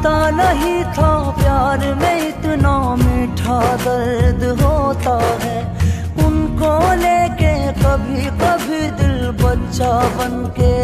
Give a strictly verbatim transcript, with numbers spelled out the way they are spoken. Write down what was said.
पता नहीं था प्यार में इतना मीठा दर्द होता है। उनको लेके कभी कभी दिल बच्चा बन के